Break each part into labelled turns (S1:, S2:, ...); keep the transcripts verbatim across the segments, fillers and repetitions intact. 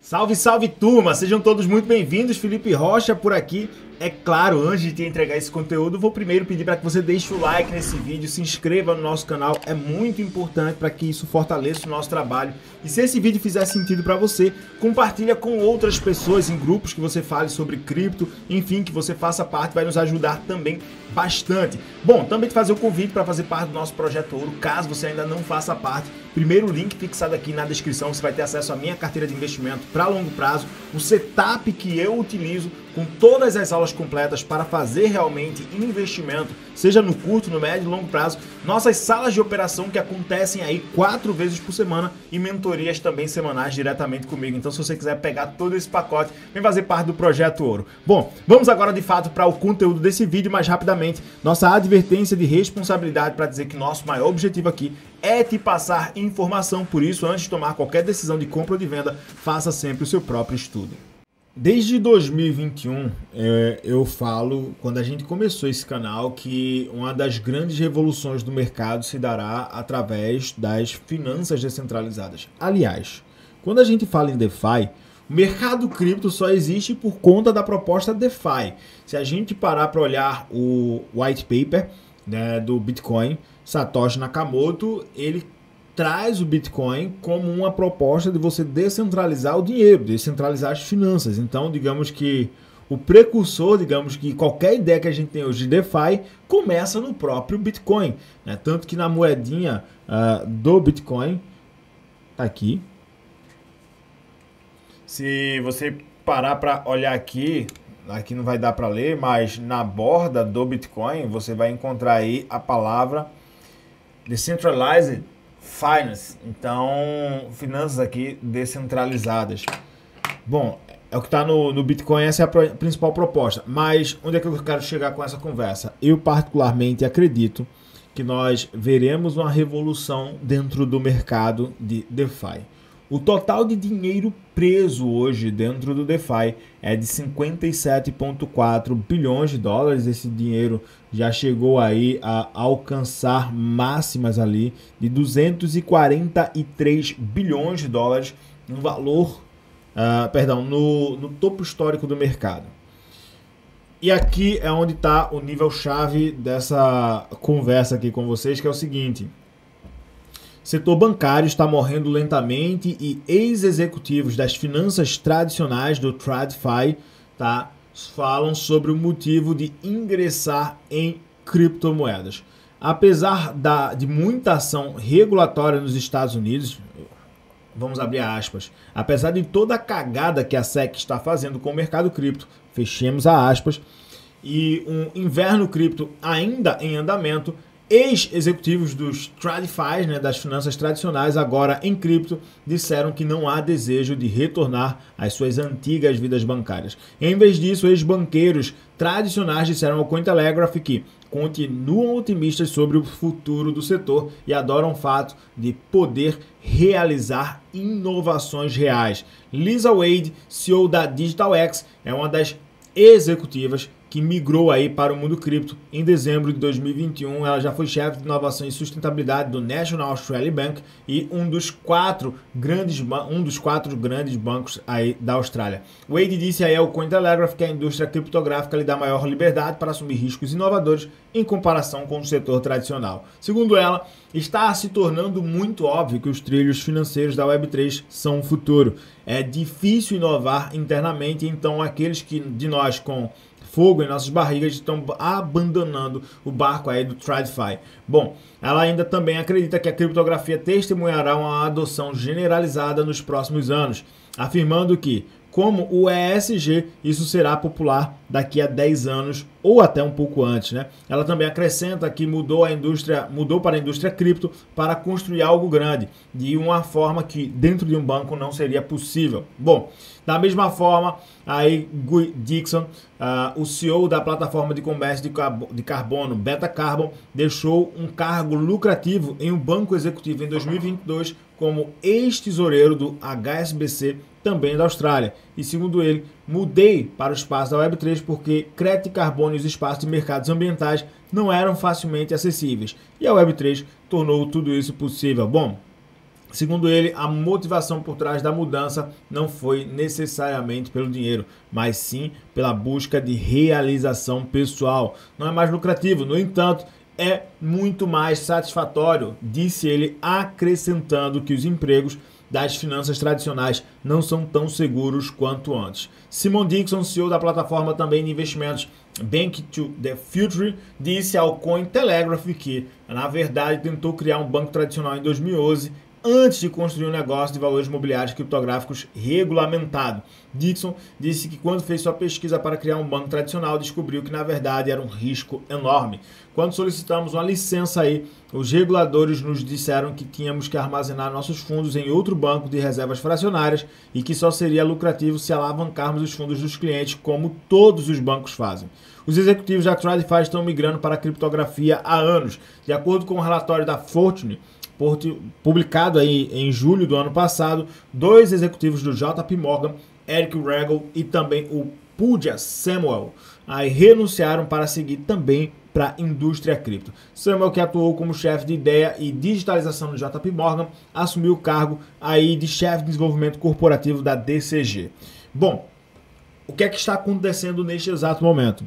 S1: Salve, salve turma! Sejam todos muito bem-vindos, Felipe Rocha por aqui. É claro, antes de te entregar esse conteúdo, vou primeiro pedir para que você deixe o like nesse vídeo, se inscreva no nosso canal, é muito importante para que isso fortaleça o nosso trabalho. E se esse vídeo fizer sentido para você, compartilha com outras pessoas em grupos que você fale sobre cripto, enfim, que você faça parte, vai nos ajudar também bastante. Bom, também te fazer o convite para fazer parte do nosso Projeto Ouro, caso você ainda não faça parte. Primeiro link fixado aqui na descrição, você vai ter acesso à minha carteira de investimento para longo prazo, o setup que eu utilizo com todas as aulas completas para fazer realmente investimento, seja no curto, no médio e longo prazo, nossas salas de operação que acontecem aí quatro vezes por semana e mentorias também semanais diretamente comigo. Então, se você quiser pegar todo esse pacote, vem fazer parte do Projeto Ouro. Bom, vamos agora de fato para o conteúdo desse vídeo mais rapidamente. Nossa advertência de responsabilidade para dizer que nosso maior objetivo aqui é te passar informação, por isso, antes de tomar qualquer decisão de compra ou de venda, faça sempre o seu próprio estudo. Desde dois mil e vinte e um, é, eu falo, quando a gente começou esse canal, que uma das grandes revoluções do mercado se dará através das finanças descentralizadas. Aliás, quando a gente fala em DeFi, o mercado cripto só existe por conta da proposta DeFi. Se a gente parar para olhar o white paper, né, do Bitcoin, Satoshi Nakamoto, ele traz o Bitcoin como uma proposta de você descentralizar o dinheiro, descentralizar as finanças. Então, digamos que o precursor, digamos que qualquer ideia que a gente tem hoje de DeFi começa no próprio Bitcoin, né? Tanto que na moedinha uh, do Bitcoin, tá aqui. Se você parar para olhar aqui, aqui não vai dar para ler, mas na borda do Bitcoin você vai encontrar aí a palavra Decentralized Finance, então finanças aqui descentralizadas. Bom, é o que está no, no Bitcoin, essa é a principal proposta. Mas onde é que eu quero chegar com essa conversa? Eu particularmente acredito que nós veremos uma revolução dentro do mercado de DeFi. O total de dinheiro preso hoje dentro do DeFi é de cinquenta e sete vírgula quatro bilhões de dólares. Esse dinheiro já chegou aí a alcançar máximas ali de duzentos e quarenta e três bilhões de dólares no valor, uh, perdão, no, no topo histórico do mercado. E aqui é onde está o nível-chave dessa conversa aqui com vocês, que é o seguinte: setor bancário está morrendo lentamente e ex-executivos das finanças tradicionais do TradFi, tá, falam sobre o motivo de ingressar em criptomoedas. Apesar da, de muita ação regulatória nos Estados Unidos, vamos abrir aspas, apesar de toda a cagada que a S E C está fazendo com o mercado cripto, fechemos a aspas, e um inverno cripto ainda em andamento, ex-executivos dos TradFi, né, das finanças tradicionais, agora em cripto, disseram que não há desejo de retornar às suas antigas vidas bancárias. Em vez disso, ex-banqueiros tradicionais disseram ao Cointelegraph que continuam otimistas sobre o futuro do setor e adoram o fato de poder realizar inovações reais. Lisa Wade, C E O da DigitalX, é uma das executivas que migrou aí para o mundo cripto. Em dezembro de dois mil e vinte e um, ela já foi chefe de inovação e sustentabilidade do National Australia Bank e um dos quatro grandes, um dos quatro grandes bancos aí da Austrália. Wade disse aí ao Cointelegraph que a indústria criptográfica lhe dá maior liberdade para assumir riscos inovadores em comparação com o setor tradicional. Segundo ela, está se tornando muito óbvio que os trilhos financeiros da web três são o futuro. É difícil inovar internamente, então aqueles que, de nós com fogo em nossas barrigas estão abandonando o barco aí do TradFi. Bom, ela ainda também acredita que a criptografia testemunhará uma adoção generalizada nos próximos anos, afirmando que, como o E S G, isso será popular daqui a dez anos ou até um pouco antes, né? Ela também acrescenta que mudou a indústria, mudou para a indústria cripto para construir algo grande, de uma forma que dentro de um banco não seria possível. Bom, da mesma forma, aí Guy Dixon, uh, o C E O da plataforma de comércio de, carbo, de carbono Beta Carbon, deixou um cargo lucrativo em um banco executivo em dois mil e vinte e dois como ex-tesoureiro do H S B C, também da Austrália. E segundo ele, mudei para o espaço da web três porque crédito de carbono e os espaços de mercados ambientais não eram facilmente acessíveis. E a web três tornou tudo isso possível. Bom, Segundo ele, a motivação por trás da mudança não foi necessariamente pelo dinheiro, mas sim pela busca de realização pessoal. Não é mais lucrativo, no entanto, é muito mais satisfatório, disse ele, acrescentando que os empregos das finanças tradicionais não são tão seguros quanto antes. Simon Dixon, C E O da plataforma também de investimentos Bank to the Future, disse ao Cointelegraph que, na verdade, tentou criar um banco tradicional em dois mil e onze antes de construir um negócio de valores imobiliários criptográficos regulamentado. Dixon disse que quando fez sua pesquisa para criar um banco tradicional, descobriu que na verdade era um risco enorme. Quando solicitamos uma licença aí, os reguladores nos disseram que tínhamos que armazenar nossos fundos em outro banco de reservas fracionárias e que só seria lucrativo se alavancarmos os fundos dos clientes, como todos os bancos fazem. Os executivos da TradFi estão migrando para a criptografia há anos. De acordo com o relatório da Fortune, publicado aí em julho do ano passado, dois executivos do J P Morgan, Eric Regal e também o Pooja Samuel, aí renunciaram para seguir também para a indústria cripto. Samuel, que atuou como chefe de ideia e digitalização do J P Morgan, assumiu o cargo aí de chefe de desenvolvimento corporativo da D C G. Bom, o que é que está acontecendo neste exato momento?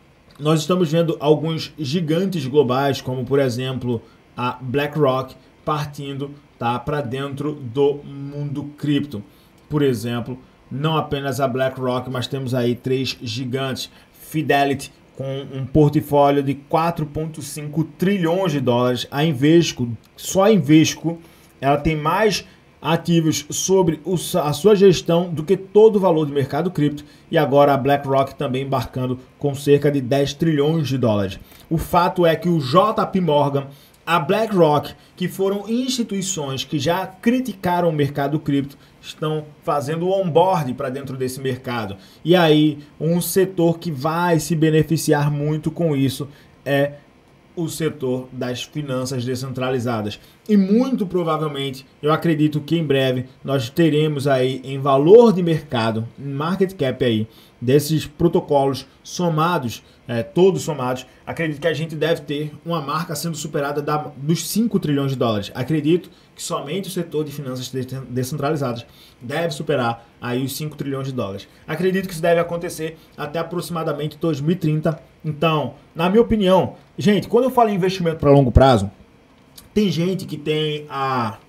S1: Nós estamos vendo alguns gigantes globais, como por exemplo a BlackRock, partindo, tá, para dentro do mundo cripto. Por exemplo, não apenas a BlackRock, mas temos aí três gigantes. Fidelity, com um portfólio de quatro vírgula cinco trilhões de dólares. A Invesco, só a Invesco, ela tem mais ativos sobre a sua gestão do que todo o valor do mercado cripto. E agora a BlackRock também embarcando com cerca de dez trilhões de dólares. O fato é que o J P Morgan, a BlackRock, que foram instituições que já criticaram o mercado cripto, estão fazendo o onboard para dentro desse mercado. E aí, um setor que vai se beneficiar muito com isso é o setor das finanças descentralizadas. E muito provavelmente, eu acredito que em breve nós teremos aí em valor de mercado, em market cap aí, desses protocolos somados, é, todos somados, acredito que a gente deve ter uma marca sendo superada da, dos cinco trilhões de dólares. Acredito que somente o setor de finanças descentralizadas deve superar aí os cinco trilhões de dólares. Acredito que isso deve acontecer até aproximadamente dois mil e trinta. Então, na minha opinião, gente, quando eu falo em investimento para longo prazo, tem gente que tem a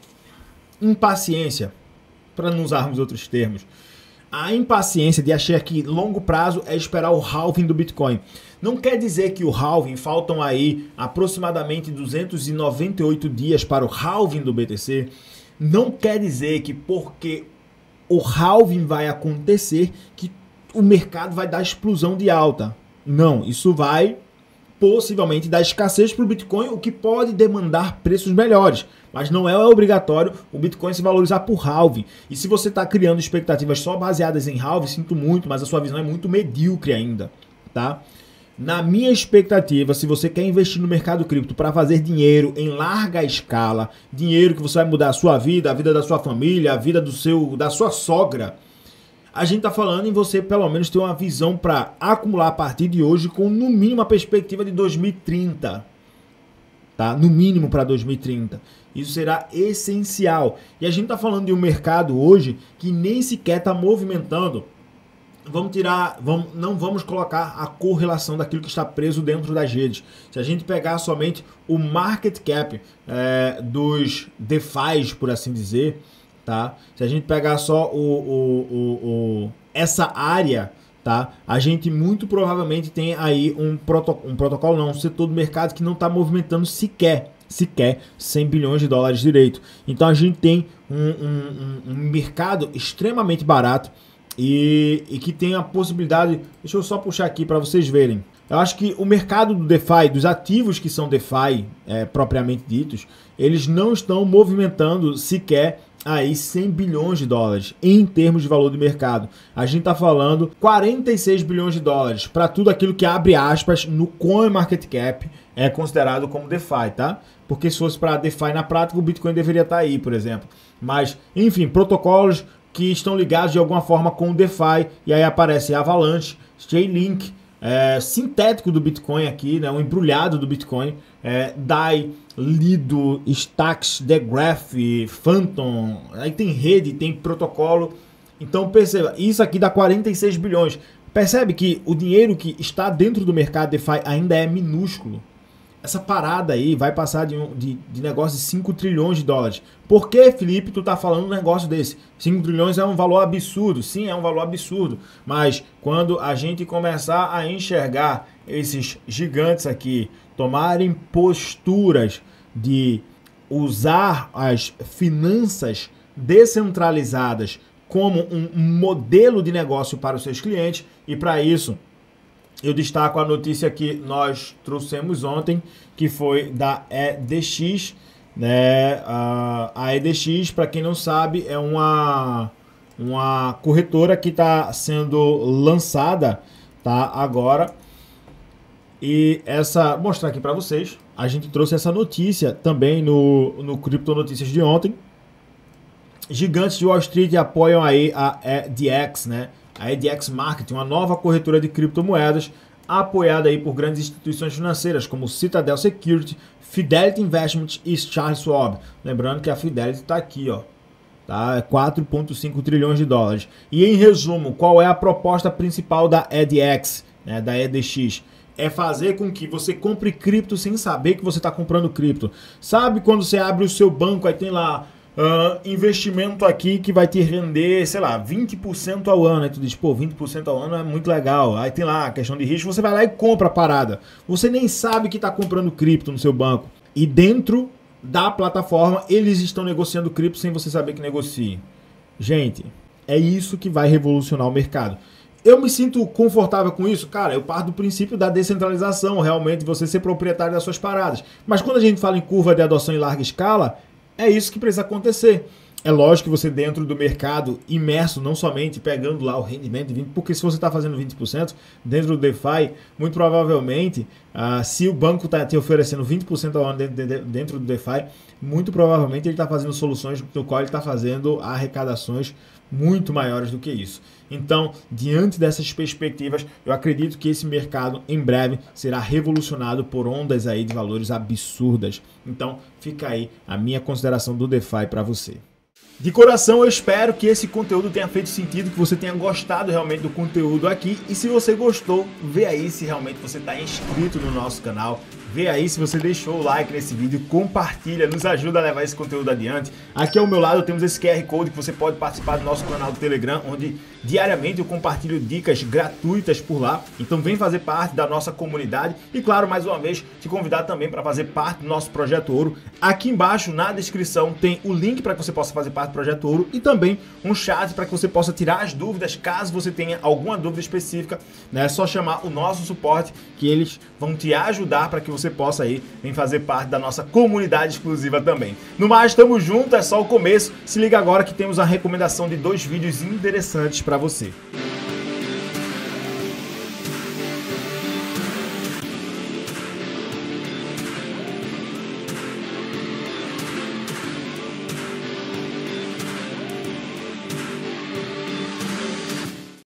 S1: impaciência, para não usarmos outros termos, a impaciência de achar que longo prazo é esperar o halving do Bitcoin. Não quer dizer que o halving, faltam aí aproximadamente duzentos e noventa e oito dias para o halving do B T C. Não quer dizer que porque o halving vai acontecer que o mercado vai dar explosão de alta. Não, isso vai possivelmente dar escassez para o Bitcoin, o que pode demandar preços melhores. Mas não é obrigatório o Bitcoin se valorizar por halving. E se você está criando expectativas só baseadas em halving, sinto muito, mas a sua visão é muito medíocre ainda, tá? Na minha expectativa, se você quer investir no mercado cripto para fazer dinheiro em larga escala, dinheiro que você vai mudar a sua vida, a vida da sua família, a vida do seu, da sua sogra, a gente está falando em você pelo menos ter uma visão para acumular a partir de hoje com no mínimo a perspectiva de dois mil e trinta. Tá? No mínimo para dois mil e trinta. Isso será essencial. E a gente está falando de um mercado hoje que nem sequer está movimentando. Vamos tirar, vamos, não vamos colocar a correlação daquilo que está preso dentro das redes. Se a gente pegar somente o market cap é, dos DeFis, por assim dizer, tá? Se a gente pegar só o, o, o, o, essa área, tá? A gente muito provavelmente tem aí um, proto, um protocolo, não, um setor do mercado que não está movimentando sequer, sequer cem bilhões de dólares direito. Então a gente tem um, um, um mercado extremamente barato e, e que tem a possibilidade, deixa eu só puxar aqui para vocês verem. Eu acho que o mercado do DeFi, dos ativos que são DeFi é, propriamente ditos, eles não estão movimentando sequer aí cem bilhões de dólares em termos de valor de mercado. A gente está falando quarenta e seis bilhões de dólares para tudo aquilo que abre aspas no CoinMarketCap é considerado como DeFi, tá? Porque se fosse para DeFi na prática, o Bitcoin deveria estar aí, por exemplo. Mas, enfim, protocolos que estão ligados de alguma forma com o DeFi, e aí aparece Avalanche, Chainlink, é, sintético do Bitcoin aqui, né, um embrulhado do Bitcoin, é, D A I, Lido, Stacks, The Graph, Phantom, aí tem rede, tem protocolo. Então perceba, isso aqui dá quarenta e seis bilhões. Percebe que o dinheiro que está dentro do mercado DeFi ainda é minúsculo. Essa parada aí vai passar de, um, de, de negócio de cinco trilhões de dólares. Por que, Felipe, tu tá falando um negócio desse? cinco trilhões é um valor absurdo. Sim, é um valor absurdo. Mas quando a gente começar a enxergar esses gigantes aqui tomarem posturas de usar as finanças descentralizadas como um modelo de negócio para os seus clientes, e para isso eu destaco a notícia que nós trouxemos ontem, que foi da E D X, né? A E D X, para quem não sabe, é uma, uma corretora que está sendo lançada, tá, agora. E essa, vou mostrar aqui para vocês, a gente trouxe essa notícia também no, no Cripto Notícias de ontem. Gigantes de Wall Street apoiam aí a E D X, né? A E D X Market, uma nova corretora de criptomoedas apoiada aí por grandes instituições financeiras como Citadel Security, Fidelity Investments e Charles Schwab. Lembrando que a Fidelity está aqui, ó, tá? quatro vírgula cinco trilhões de dólares. E em resumo, qual é a proposta principal da E D X, né, da E D X? É fazer com que você compre cripto sem saber que você está comprando cripto. Sabe quando você abre o seu banco, aí tem lá Uh, investimento aqui que vai te render, sei lá, vinte por cento ao ano. Aí tu diz, pô, vinte por cento ao ano é muito legal. Aí tem lá a questão de risco, você vai lá e compra a parada. Você nem sabe que está comprando cripto no seu banco. E dentro da plataforma, eles estão negociando cripto sem você saber que negocie. Gente, é isso que vai revolucionar o mercado. Eu me sinto confortável com isso? Cara, eu parto do princípio da descentralização, realmente você ser proprietário das suas paradas. Mas quando a gente fala em curva de adoção em larga escala, é isso que precisa acontecer. É lógico que você dentro do mercado, imerso, não somente pegando lá o rendimento de vinte por cento, porque se você está fazendo vinte por cento dentro do DeFi, muito provavelmente, ah, se o banco está te oferecendo vinte por cento ao ano dentro, de, dentro do DeFi, muito provavelmente ele está fazendo soluções no qual ele está fazendo arrecadações muito maiores do que isso. Então, diante dessas perspectivas, eu acredito que esse mercado em breve será revolucionado por ondas aí de valores absurdas. Então, fica aí a minha consideração do DeFi para você. De coração, eu espero que esse conteúdo tenha feito sentido, que você tenha gostado realmente do conteúdo aqui. E se você gostou, vê aí se realmente você está inscrito no nosso canal. Vê aí se você deixou o like nesse vídeo, compartilha, nos ajuda a levar esse conteúdo adiante. Aqui ao meu lado temos esse Q R Code que você pode participar do nosso canal do Telegram, onde diariamente eu compartilho dicas gratuitas por lá. Então vem fazer parte da nossa comunidade e, claro, mais uma vez, te convidar também para fazer parte do nosso Projeto Ouro. Aqui embaixo na descrição tem o link para que você possa fazer parte do Projeto Ouro e também um chat para que você possa tirar as dúvidas, caso você tenha alguma dúvida específica, né? É só chamar o nosso suporte que eles vão te ajudar para que você possa aí vir fazer parte da nossa comunidade exclusiva também. No mais, estamos juntos, é só o começo. Se liga agora que temos a recomendação de dois vídeos interessantes para você.